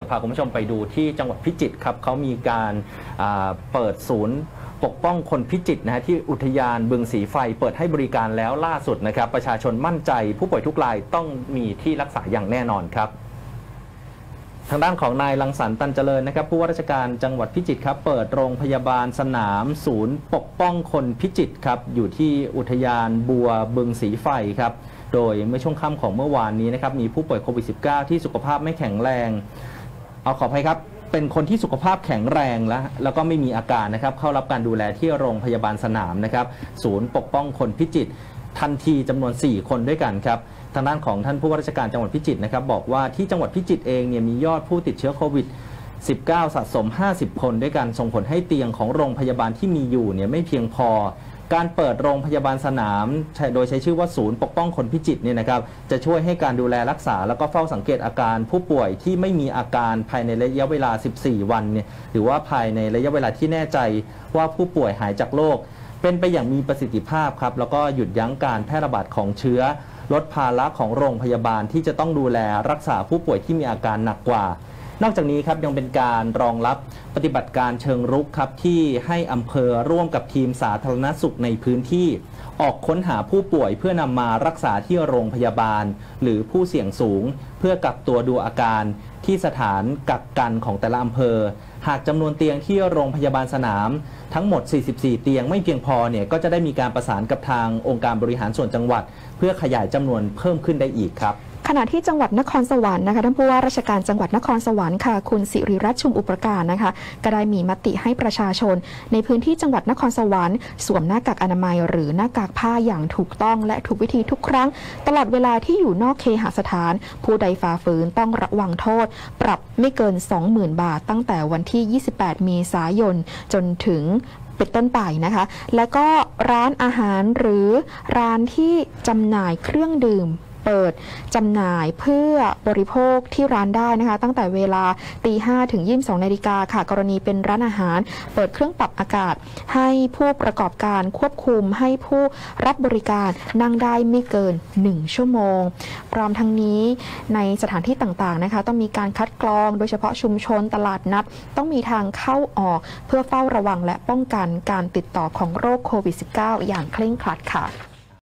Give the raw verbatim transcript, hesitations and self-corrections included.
พาคุณผู้ชมไปดูที่จังหวัดพิจิตรครับเขามีการเปิดศูนย์ปกป้องคนพิจิตรนะฮะที่อุทยานบึงสีไฟเปิดให้บริการแล้วล่าสุดนะครับประชาชนมั่นใจผู้ป่วยทุกรายต้องมีที่รักษาอย่างแน่นอนครับทางด้านของนายรังสรรค์ตันเจริญนะครับผู้ว่าราชการจังหวัดพิจิตรครับเปิดโรงพยาบาลสนามศูนย์ปกป้องคนพิจิตรครับอยู่ที่อุทยานบัวบึงสีไฟครับโดยเมื่อช่วงค่ำของเมื่อวานนี้นะครับมีผู้ป่วยโควิด สิบเก้า ที่สุขภาพไม่แข็งแรงเอาขออภัยครับเป็นคนที่สุขภาพแข็งแรงแล้วแล้วก็ไม่มีอาการนะครับเข้ารับการดูแลที่โรงพยาบาลสนามนะครับศูนย์ปกป้องคนพิจิตรทันทีจำนวนสี่คนด้วยกันครับทางด้านของท่านผู้ว่าราชการจังหวัดพิจิตรนะครับบอกว่าที่จังหวัดพิจิตรเองเนี่ยมียอดผู้ติดเชื้อโควิด สิบเก้า สะสมห้าสิบคนด้วยกันส่งผลให้เตียงของโรงพยาบาลที่มีอยู่เนี่ยไม่เพียงพอการเปิดโรงพยาบาลสนามโดยใช้ชื่อว่าศูนย์ปกป้องคนพิจิตรเนี่ยนะครับจะช่วยให้การดูแลรักษาแล้วก็เฝ้าสังเกตอาการผู้ป่วยที่ไม่มีอาการภายในระยะเวลาสิบสี่วันเนี่ยหรือว่าภายในระยะเวลาที่แน่ใจว่าผู้ป่วยหายจากโรคเป็นไปอย่างมีประสิทธิภาพครับแล้วก็หยุดยั้งการแพร่ระบาดของเชื้อลดภาระของโรงพยาบาลที่จะต้องดูแลรักษาผู้ป่วยที่มีอาการหนักกว่านอกจากนี้ครับยังเป็นการรองรับปฏิบัติการเชิงรุกครับที่ให้อำเภอร่วมกับทีมสาธารณสุขในพื้นที่ออกค้นหาผู้ป่วยเพื่อนำมารักษาที่โรงพยาบาลหรือผู้เสี่ยงสูงเพื่อกักตัวดูอาการที่สถานกักกันของแต่ละอำเภอหากจำนวนเตียงที่โรงพยาบาลสนามทั้งหมดสี่สิบสี่เตียงไม่เพียงพอเนี่ยก็จะได้มีการประสานกับทางองค์การบริหารส่วนจังหวัดเพื่อขยายจำนวนเพิ่มขึ้นได้อีกครับขณะที่จังหวัดนครสวรรค์นะคะท่านผู้ว่าราชการจังหวัดนครสวรรค์ค่ะคุณสิริรัตน์ชุมอุปการนะคะก็ได้มีมติให้ประชาชนในพื้นที่จังหวัดนครสวรรค์สวมหน้ากากอนามัยหรือหน้ากากผ้าอย่างถูกต้องและถูกวิธีทุกครั้งตลอดเวลาที่อยู่นอกเคหสถานผู้ใดฝ่าฝืนต้องระวังโทษปรับไม่เกิน สองหมื่น บาทตั้งแต่วันที่ยี่สิบแปดเมษายนจนถึงเป็นต้นไปนะคะและก็ร้านอาหารหรือร้านที่จำหน่ายเครื่องดื่มเปิดจำหน่ายเพื่อบริโภคที่ร้านได้นะคะตั้งแต่เวลาตีห้าถึงยี่สิบสองนาฬิกาค่ะกรณีเป็นร้านอาหารเปิดเครื่องปรับอากาศให้ผู้ประกอบการควบคุมให้ผู้รับบริการนั่งได้ไม่เกินหนึ่งชั่วโมงพร้อมทั้งนี้ในสถานที่ต่างๆนะคะต้องมีการคัดกรองโดยเฉพาะชุมชนตลาดนัดต้องมีทางเข้าออกเพื่อเฝ้าระวังและป้องกันการติดต่อของโรคโควิด สิบเก้า อย่างเคร่งครัดค่ะ